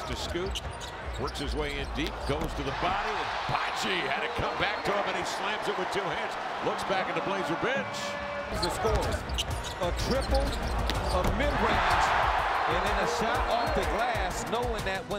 to scoop. Works his way in deep, goes to the body, and BADJI had to come back to him, and he slams it with two hands. Looks back at the Blazer bench. The scores: a triple, a mid-range, and then a shot off the glass, knowing that when